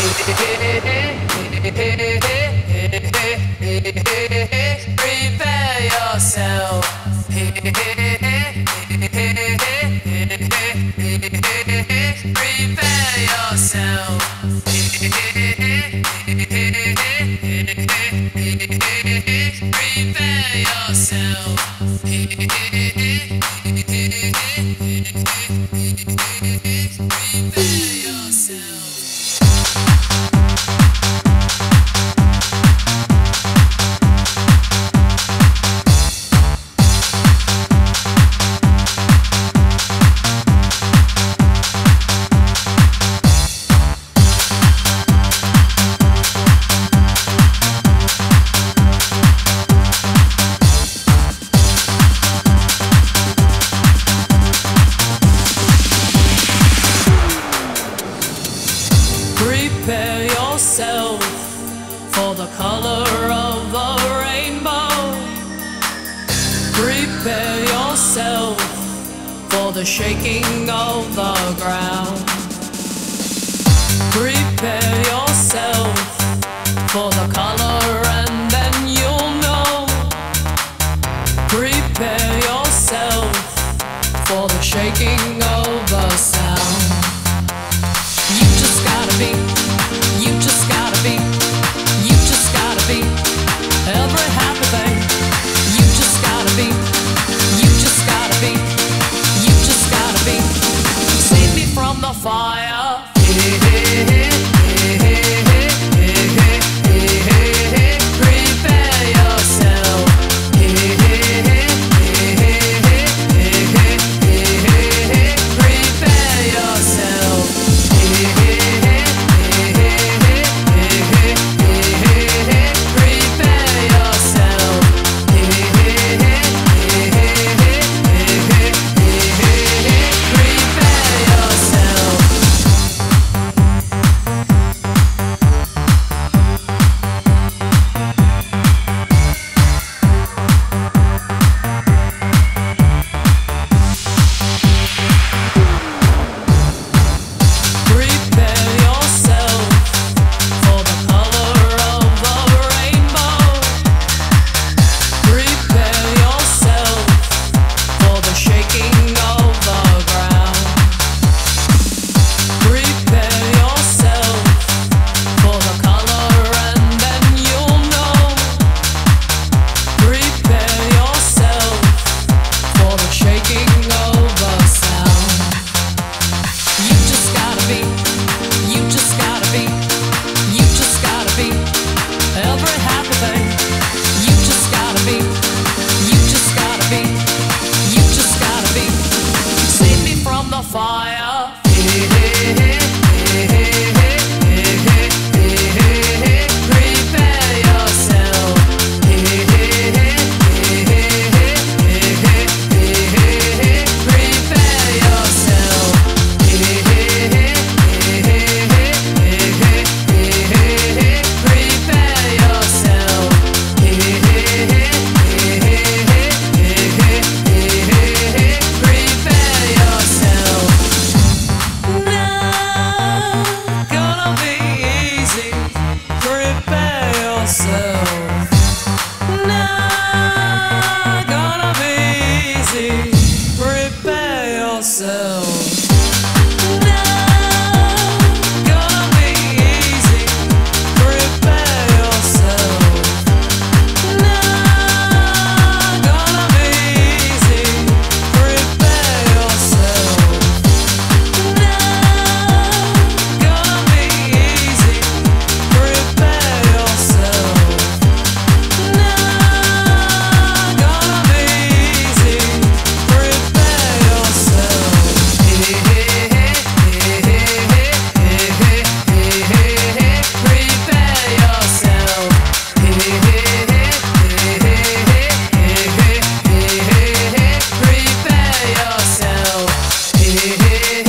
Prepare yourself. Prepare yourself. Prepare yourself. Prepare yourself for the color of the rainbow. Prepare yourself for the shaking of the ground. Prepare yourself for the color and then you'll know. Prepare yourself for the shaking of the sound. You just gotta be, you just gotta be, you just gotta be every happy thing. You just gotta be, you just gotta be, you just gotta be. Save me from the fire. Prepare yourself. Prepare yourself. Prepare yourself.